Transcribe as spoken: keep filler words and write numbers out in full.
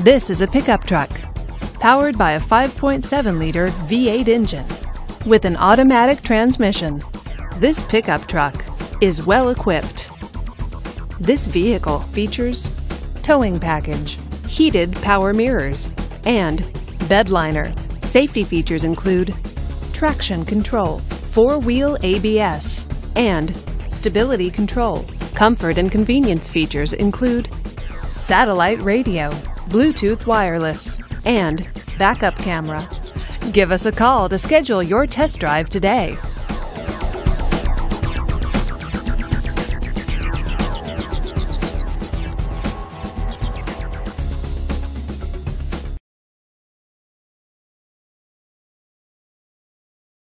This is a pickup truck, powered by a five point seven liter V eight engine with an automatic transmission. This pickup truck is well equipped. This vehicle features towing package, heated power mirrors, and bed liner. Safety features include traction control, four-wheel A B S, and stability control. Comfort and convenience features include satellite radio, Bluetooth wireless, and backup camera. Give us a call to schedule your test drive today.